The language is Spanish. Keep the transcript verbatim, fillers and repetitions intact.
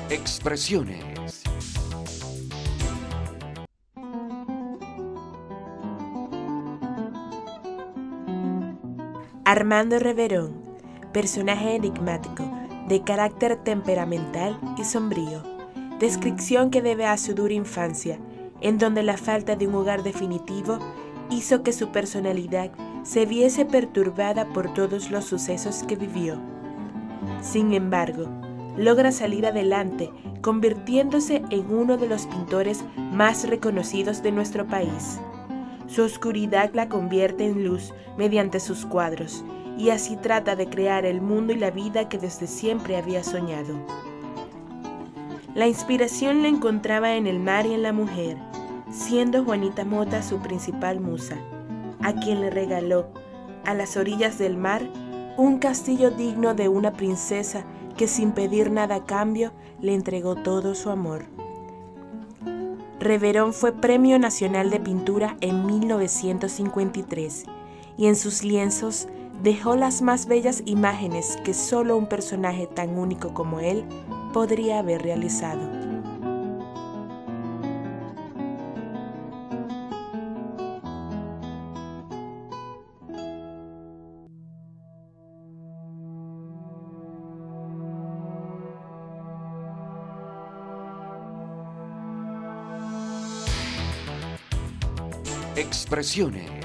Expresiones. Armando Reverón, personaje enigmático, de carácter temperamental y sombrío. Descripción que debe a su dura infancia, en donde la falta de un hogar definitivo hizo que su personalidad se viese perturbada por todos los sucesos que vivió. Sin embargo, logra salir adelante, convirtiéndose en uno de los pintores más reconocidos de nuestro país. Su oscuridad la convierte en luz mediante sus cuadros, y así trata de crear el mundo y la vida que desde siempre había soñado. La inspiración la encontraba en el mar y en la mujer, siendo Juanita Mota su principal musa, a quien le regaló, a las orillas del mar, un castillo digno de una princesa que sin pedir nada a cambio le entregó todo su amor. Reverón fue Premio Nacional de Pintura en mil novecientos cincuenta y tres y en sus lienzos dejó las más bellas imágenes que solo un personaje tan único como él podría haber realizado. Expresiones.